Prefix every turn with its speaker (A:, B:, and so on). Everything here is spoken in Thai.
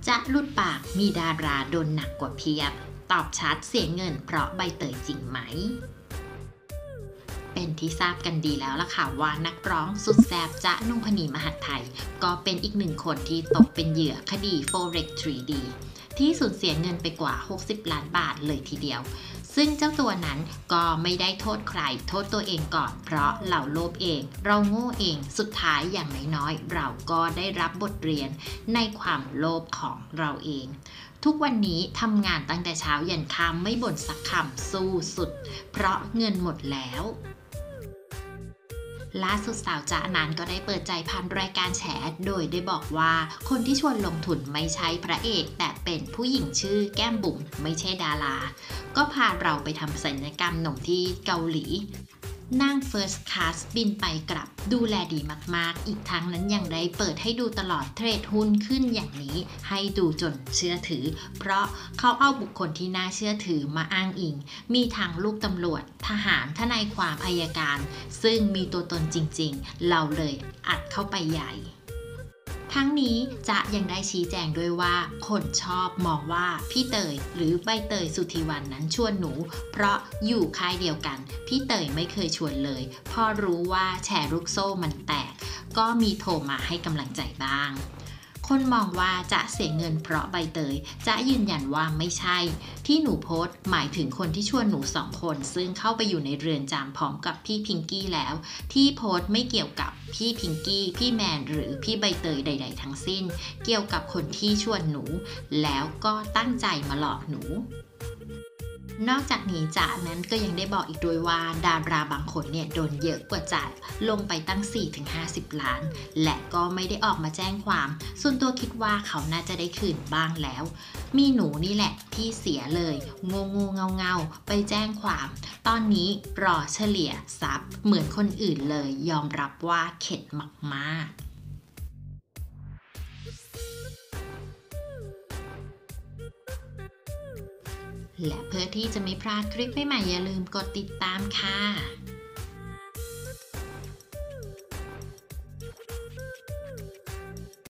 A: จะหลุดปากมีดาราโดนหนักกว่าเพียบตอบชัดเสียเงินเพราะใบเตยจริงไหมเป็นที่ทราบกันดีแล้วล่ะค่ะว่านักร้องสุดแซ่บจ๊ะนงพนีมหัฏไทยก็เป็นอีกหนึ่งคนที่ตกเป็นเหยื่อคดี Forex 3D ที่สูญเสียเงินไปกว่า 60 ล้านบาทเลยทีเดียวซึ่งเจ้าตัวนั้นก็ไม่ได้โทษใครโทษตัวเองก่อนเพราะเราโลภเองเราโง่เองสุดท้ายอย่างน้อยๆเราก็ได้รับบทเรียนในความโลภของเราเองทุกวันนี้ทำงานตั้งแต่เช้ายันค่ำไม่บ่นสักคำสู้สุดเพราะเงินหมดแล้วล่าสุดสาวจ๊ะนั้นก็ได้เปิดใจผ่านรายการแฉโดยได้บอกว่าคนที่ชวนลงทุนไม่ใช่พระเอกแต่เป็นผู้หญิงชื่อแก้มบุ๋มไม่ใช่ดาราก็พาเราไปทำศัลยกรรมหนุ่มที่เกาหลีนั่ง First Class บินไปกลับดูแลดีมากๆอีกทั้งนั้นยังได้เปิดให้ดูตลอดเทรดหุ้นขึ้นอย่างนี้ให้ดูจนเชื่อถือเพราะเขาเอาบุคคลที่น่าเชื่อถือมาอ้างอิงมีทั้งลูกตำรวจทหารทนายความอัยการซึ่งมีตัวตนจริงๆเราเลยอัดเข้าไปใหญ่ทั้งนี้จะยังได้ชี้แจงด้วยว่าคนชอบมองว่าพี่เตยหรือใบเตยสุธีวรรณนั้นชวนหนูเพราะอยู่ค่ายเดียวกันพี่เตยไม่เคยชวนเลยพอรู้ว่าแชร์ลูกโซ่มันแตกก็มีโทรมาให้กำลังใจบ้างคนมองว่าจะเสียเงินเพราะใบเตยจะยืนยันว่าไม่ใช่ที่หนูโพสต์หมายถึงคนที่ชวนหนู2 คนซึ่งเข้าไปอยู่ในเรือนจำพร้อมกับพี่พิงกี้แล้วที่โพสต์ไม่เกี่ยวกับพี่พิงกี้พี่แมนหรือพี่ใบเตยใดๆทั้งสิ้นเกี่ยวกับคนที่ชวนหนูแล้วก็ตั้งใจมาหลอกหนูนอกจากนี้จ๊ะนั้นก็ยังได้บอกอีกด้วยว่าดาราบางคนเนี่ยโดนเยอะกว่าจ่ายลงไปตั้ง 4-50 ล้านและก็ไม่ได้ออกมาแจ้งความส่วนตัวคิดว่าเขาน่าจะได้คืนบ้างแล้วมีหนูนี่แหละที่เสียเลยงงเงาไปแจ้งความตอนนี้รอเฉลี่ยทรัพย์เหมือนคนอื่นเลยยอมรับว่าเข็ดมากๆและเพื่อที่จะไม่พลาดคลิปใหม่ๆอย่าลืมกดติดตามค่ะ